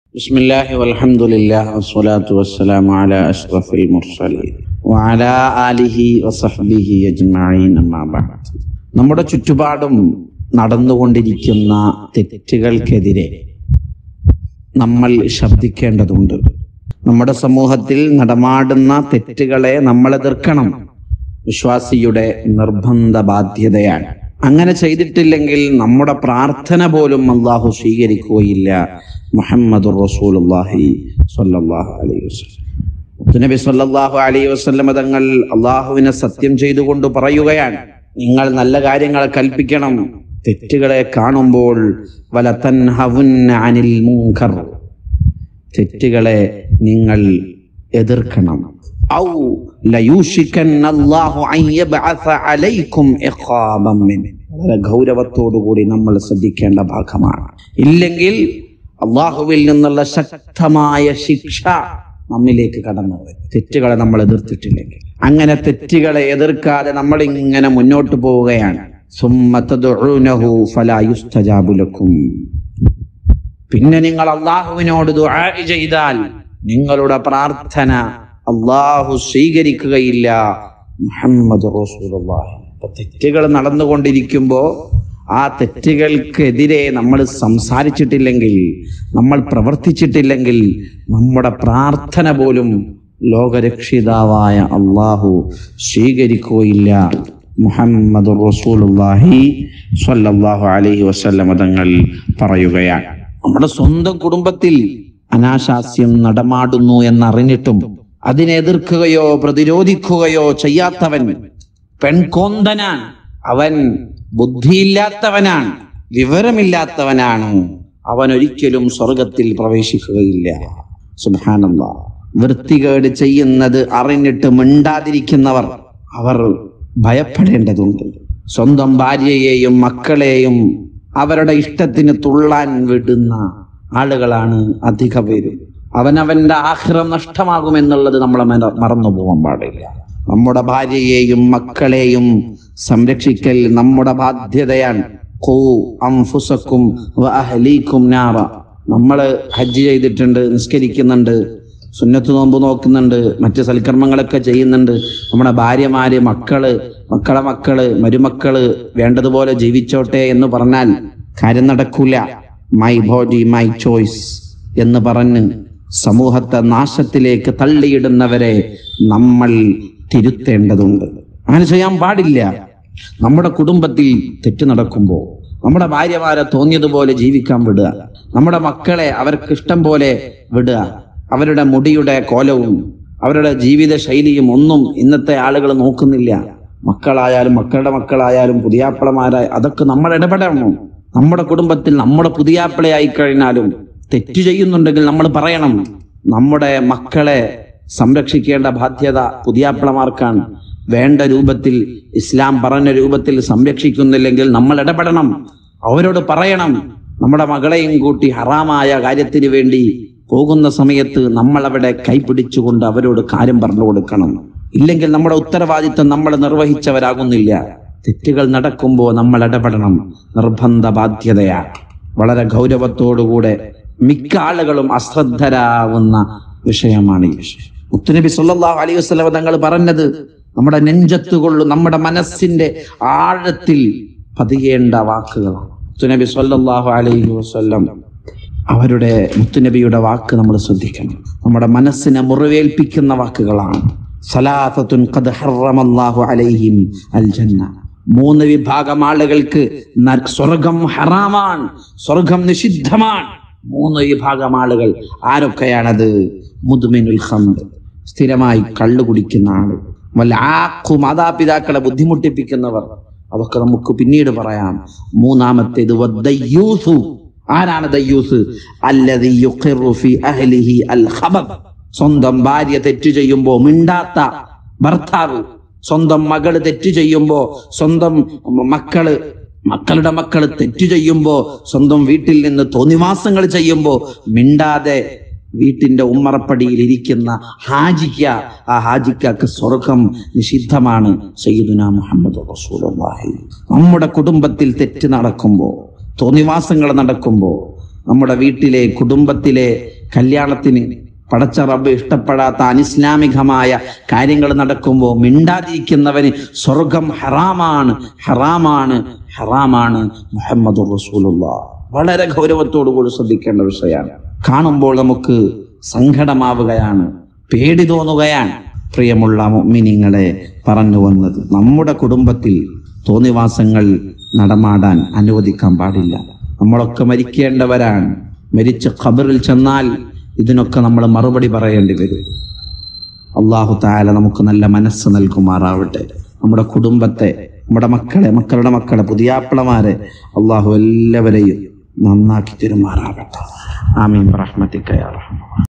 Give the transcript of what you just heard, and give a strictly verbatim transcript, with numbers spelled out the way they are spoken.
ബിസ്മില്ലാഹി വൽഹംദുലില്ലാഹി വസ്സലാത്തു വസ്സലാമു അലാ അഷ്റഫിൽ മുർസലീൻ വഅലാ ആലിഹി വസഹ്ബിഹി അജ്മഈൻ അമ്മാ ബഅദ്. നമ്മുടെ ചുറ്റുപാടും നടന്നുകൊണ്ടിരിക്കുന്ന തെറ്റുകൾക്കെതിരെ നമ്മൾ ശബ്ദിക്കേണ്ടതുണ്ട്. നമ്മുടെ സമൂഹത്തിൽ നടമാടുന്ന തെറ്റുകളെ നമ്മൾ എതിർക്കണം. വിശ്വാസിയുടെ നിർബന്ധ ബാധ്യതയാണ്. അങ്ങനെ ചെയ്തിട്ടില്ലെങ്കിൽ നമ്മുടെ പ്രാർത്ഥന പോലും അല്ലാഹു സ്വീകരിക്കുകയില്ല. മുഹമ്മദുർ റസൂലുള്ളാഹി സ്വല്ലല്ലാഹു അലൈഹി വസല്ലം നബി സ്വല്ലല്ലാഹു അലൈഹി വസല്ലം തങ്ങൾ അല്ലാഹുവിനെ സത്യം ചെയ്തുകൊണ്ട് പറയുകയാണ്, നിങ്ങൾ നല്ല കാര്യങ്ങൾ കൽപ്പിക്കണം, തെറ്റുകളെ കാണുമ്പോൾ വലതൻഹവുന്ന അനിൽ മുൻകർ, തെറ്റുകളെ നിങ്ങൾ എതിർക്കണം. ഔ ലയൂഷിക്കന്നല്ലാഹു അൻ യബ്അസ അലൈക്കും ഇഖാബൻ മിൻ, വളരെ ഗൗരവത്തോടുകൂടി നമ്മൾ ശ്രദ്ധിക്കേണ്ട ഭാഗമാണ്. ഇല്ലെങ്കിൽ അള്ളാഹുവിൽ നിന്നുള്ള ശക്തമായ ശിക്ഷ നമ്മിലേക്ക് കടന്നു വരും, തെറ്റുകളെ നമ്മൾ എതിർത്തിട്ടില്ലെങ്കിൽ. അങ്ങനെ തെറ്റുകളെ എതിർക്കാതെ നമ്മൾ ഇങ്ങനെ മുന്നോട്ട് പോവുകയാണ്. സുമ്മ തദ്ഉനഹു ഫലാ യുസ്തജാബു ലക്കും, പിന്നെ നിങ്ങൾ അള്ളാഹുവിനോട് ദുആ ചെയ്താൽ നിങ്ങളുടെ പ്രാർത്ഥന അള്ളാഹു സ്വീകരിക്കുകയില്ല. മുഹമ്മദ് റസൂലുള്ളാഹി. തെറ്റുകൾ നടന്നുകൊണ്ടിരിക്കുമ്പോൾ ആ തെറ്റുകൾക്കെതിരെ നമ്മൾ സംസാരിച്ചിട്ടില്ലെങ്കിൽ, നമ്മൾ പ്രവർത്തിച്ചിട്ടില്ലെങ്കിൽ നമ്മുടെ പ്രാർത്ഥന പോലും ലോകരക്ഷിതാവായ അള്ളാഹു സ്വീകരിക്കുകയില്ല. മുഹമ്മദ് റസൂലുള്ളാഹി സ്വല്ലല്ലാഹു അലൈഹി വസല്ലം തങ്ങൾ പറയുകയാണ്, നമ്മുടെ സ്വന്തം കുടുംബത്തിൽ അനാശാസ്യം നടമാടുന്നു എന്നറിഞ്ഞിട്ടും അതിനെ എതിർക്കുകയോ പ്രതിരോധിക്കുകയോ ചെയ്യാത്തവൻ പെൺകോന്തനാണ്, അവൻ ബുദ്ധിയില്ലാത്തവനാണ്, വിവരമില്ലാത്തവനാണ്, അവൻ ഒരിക്കലും സ്വർഗത്തിൽ പ്രവേശിക്കുകയില്ല. സുബ്ഹാനല്ലാഹ്. വൃത്തികേട് ചെയ്യുന്നത് അറിഞ്ഞിട്ട് മിണ്ടാതിരിക്കുന്നവർ അവർ ഭയപ്പെടേണ്ടതുണ്ട്. സ്വന്തം ഭാര്യയെയും മക്കളെയും അവരുടെ ഇഷ്ടത്തിന് തുള്ളാൻ വിടുന്ന ആളുകളാണ് അധിക പേരും. അവനവന്റെ ആഖിറം നഷ്ടമാകുമെന്നുള്ളത് നമ്മളെ മറന്നു പോകാൻ പാടില്ല. നമ്മുടെ ഭാര്യയെയും മക്കളെയും സംരക്ഷിക്കൽ നമ്മുടെ ബാധ്യതയാണ്. ഖൂ അൻഫുസക്കും വഅഹ്ലീകും നാറ. നമ്മള് ഹജ്ജ് ചെയ്തിട്ടുണ്ട്, നിസ്കരിക്കുന്നുണ്ട്, സുന്നത്ത് നോമ്പ് നോക്കുന്നുണ്ട്, മറ്റ് സൽക്കർമ്മങ്ങളൊക്കെ ചെയ്യുന്നുണ്ട്. നമ്മുടെ ഭാര്യമാര്, മക്കള്, മക്കളെ മക്കള്, മരുമക്കള് വേണ്ടതുപോലെ ജീവിച്ചോട്ടെ എന്ന് പറഞ്ഞാൽ കാര്യം നടക്കൂല. മൈ ബോഡി മൈ ചോയ്സ് എന്ന് പറഞ്ഞ് സമൂഹത്തെ നാശത്തിലേക്ക് തള്ളിയിടുന്നവരെ നമ്മൾ തിരുത്തേണ്ടതുണ്ട്. അങ്ങനെ ചെയ്യാൻ പാടില്ല. നമ്മുടെ കുടുംബത്തിൽ തെറ്റ് നടക്കുമ്പോൾ നമ്മുടെ ഭാര്യമാരെ തോന്നിയതുപോലെ ജീവിക്കാൻ വിടുക, നമ്മുടെ മക്കളെ അവർക്ക് ഇഷ്ടം പോലെ വിടുക. അവരുടെ മുടിയുടെ കോലവും അവരുടെ ജീവിത ശൈലിയും ഒന്നും ഇന്നത്തെ ആളുകൾ നോക്കുന്നില്ല. മക്കളായാലും മക്കളുടെ മക്കളായാലും പുതിയാപ്പിളമാരായ അതൊക്കെ നമ്മൾ ഇടപെടണം. നമ്മുടെ കുടുംബത്തിൽ നമ്മുടെ പുതിയാപ്പിളയായി കഴിഞ്ഞാലും തെറ്റ് ചെയ്യുന്നുണ്ടെങ്കിൽ നമ്മൾ പറയണം. നമ്മുടെ മക്കളെ സംരക്ഷിക്കേണ്ട ബാധ്യത പുതിയാപ്പിളമാർക്കാണ്. വേണ്ട രൂപത്തിൽ ഇസ്ലാം പറഞ്ഞ രൂപത്തിൽ സംരക്ഷിക്കുന്നില്ലെങ്കിൽ നമ്മൾ ഇടപെടണം, അവരോട് പറയണം. നമ്മുടെ മകളെയും കൂട്ടി ഹറാമായ കാര്യത്തിന് വേണ്ടി പോകുന്ന സമയത്ത് നമ്മൾ അവിടെ കൈപിടിച്ചുകൊണ്ട് അവരോട് കാര്യം പറഞ്ഞു കൊടുക്കണം. ഇല്ലെങ്കിൽ നമ്മുടെ ഉത്തരവാദിത്വം നമ്മൾ നിർവഹിച്ചവരാകുന്നില്ല. തെറ്റുകൾ നടക്കുമ്പോൾ നമ്മൾ ഇടപെടണം, നിർബന്ധ ബാധ്യതയാണ്. വളരെ ഗൗരവത്തോടുകൂടെ മിക്ക ആളുകളും അശ്രദ്ധരാകുന്ന വിഷയമാണ് ഈ വിഷയം. മുത്തുനബി സല്ലല്ലാഹു അലൈഹി വസല്ലം തങ്ങൾ പറഞ്ഞത് നമ്മുടെ നെഞ്ചത്തുകൊള്ളും, നമ്മുടെ മനസ്സിന്റെ ആഴത്തിൽ പതിയേണ്ട വാക്കുകളാണ്. മുത്തുനബി സല്ലല്ലാഹു അലൈഹി വസല്ലം അവരുടെ മുത്തുനബിയുടെ വാക്ക് നമ്മൾ ശ്രദ്ധിക്കണം. നമ്മുടെ മനസ്സിനെ മുറിവേൽപ്പിക്കുന്ന വാക്കുകളാണ്. സലാസത്തുൻ ഖദ് ഹറമല്ലാഹു അലൈഹിം അൽ ജന്ന, മൂന്ന് വിഭാഗം ആളുകൾക്ക് സ്വർഗം ഹറാമാണ്, സ്വർഗം നിഷിദ്ധമാണ്. മൂന്ന് വിഭാഗം ആളുകൾ ആരൊക്കെയാണത്? മുദ്മിനുൽ ഖംർ, സ്ഥിരമായി കള്ളു കുടിക്കുന്ന ആള്, വൽആഖു, മാതാപിതാക്കളെ ബുദ്ധിമുട്ടിപ്പിക്കുന്നവർ, അതൊക്കെ നമുക്ക് പിന്നീട് പറയാം. മൂന്നാമത്തേത് വദ്ദയ്യൂസു, ആരാണ് ദയ്യൂസ്? അല്ലദീ യുഖിറു ഫീ അഹ്ലിഹി അൽ ഖബർ, സ്വന്തം ഭാര്യ തെറ്റ് ചെയ്യുമ്പോ മിണ്ടാത്ത ഭർത്താവ്, സ്വന്തം മകള് തെറ്റ് ചെയ്യുമ്പോ, സ്വന്തം മക്കള് മക്കളുടെ മക്കള് തെറ്റ് ചെയ്യുമ്പോ, സ്വന്തം വീട്ടിൽ നിന്ന് തോന്നിവാസങ്ങൾ ചെയ്യുമ്പോ മിണ്ടാതെ വീട്ടിന്റെ ഉമ്മറപ്പടിയിൽ ഇരിക്കുന്ന ഹാജിക്ക, ആ ഹാജിക്കക്ക് സ്വർഗം നിഷിദ്ധമാണ്. സയ്യിദുനാ മുഹമ്മദ് റസൂലുള്ളാഹി. നമ്മുടെ കുടുംബത്തിൽ തെറ്റ് നടക്കുമ്പോ, തോന്നിവാസങ്ങൾ നടക്കുമ്പോ, നമ്മുടെ വീട്ടിലെ കുടുംബത്തിലെ കല്യാണത്തിന് പടച്ച റബ്ബ് ഇഷ്ടപ്പെടാത്ത അനിസ്ലാമികമായ കാര്യങ്ങൾ നടക്കുമ്പോൾ മിണ്ടാതിരിക്കുന്നവന് സ്വർഗം ഹറാമാണ്, ഹറാമാണ്, ഹറാമാണ്. മുഹമ്മദുർ റസൂലുള്ളാഹ് വളരെ ഗൗരവത്തോടു കൂടി ശ്രദ്ധിക്കേണ്ട വിഷയമാണ്. കാണുമ്പോൾ നമുക്ക് സങ്കടമാവുകയാണ്, പേടി തോന്നുകയാണ്. പ്രിയമുള്ള മുഅ്മിനീങ്ങളെ, പറഞ്ഞു വന്നത് നമ്മുടെ കുടുംബത്തിൽ തോന്നിവാസങ്ങൾ നടമാടാൻ അനുവദിക്കാൻ പാടില്ല. നമ്മളൊക്കെ മരിക്കേണ്ടവരാണ്. മരിച്ച് ഖബറിൽ ചെന്നാൽ ഇതിനൊക്കെ നമ്മൾ മറുപടി പറയേണ്ടി വരും. അല്ലാഹു തആല നമുക്ക് നല്ല മനസ്സ് നൽകുമാറാവട്ടെ. നമ്മുടെ കുടുംബത്തെ, നമ്മുടെ മക്കളെ, മക്കളുടെ മക്കളെ, പുതിയാപ്പിളമാരെ അല്ലാഹു എല്ലാവരെയും നന്നാക്കി തരുമാറാവട്ടെ. ആമീൻ. റഹ്മത്തിക യാ റഹ്മാൻ.